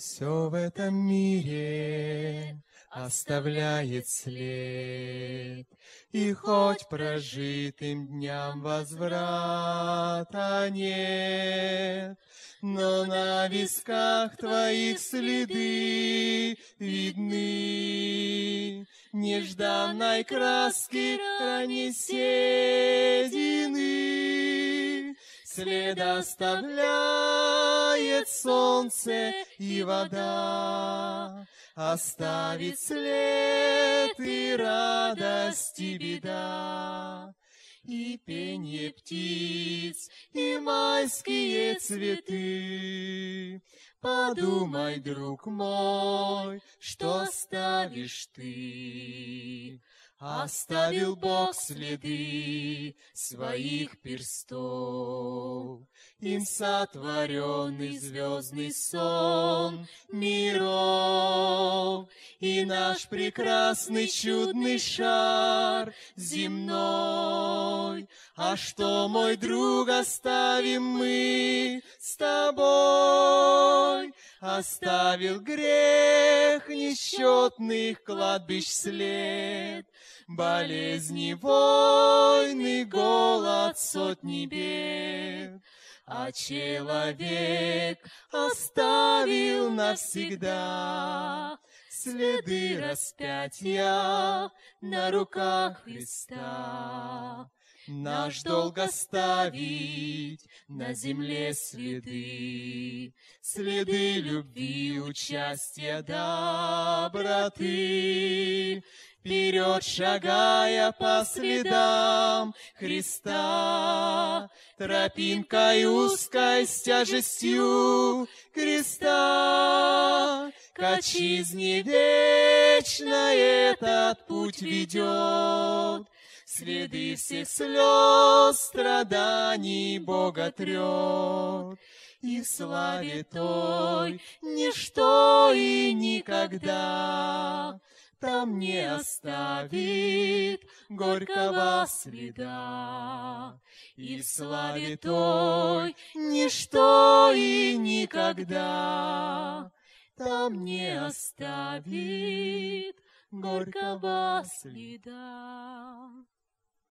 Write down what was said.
Все в этом мире оставляет след, и хоть прожитым дням возврата нет, но на висках твоих следы видны нежданной краски ранней седины. След оставляет солнце и вода, оставит след и радость, и беда, и пенье птиц, и майские цветы. Подумай, друг мой, что оставишь ты. Оставил Бог следы своих перстов, им сотворенный звездный сон миров, и наш прекрасный чудный шар земной. А что, мой друг, оставим мы с тобой? Оставил грех несчетных кладбищ след, болезни, войны, голод, сотни бед. А человек оставил навсегда следы распятия на руках Христа. Наш долг оставить на земле следы, следы любви, участия, доброты. Вперед шагая по следам Христа, тропинкой узкой с тяжестью креста, к отчизне вечной этот путь ведет. Следы всех слез, страданий Бога трет, и в славе той ничто и никогда там не оставит горького следа. И в славе той ничто и никогда там не оставит горького следа.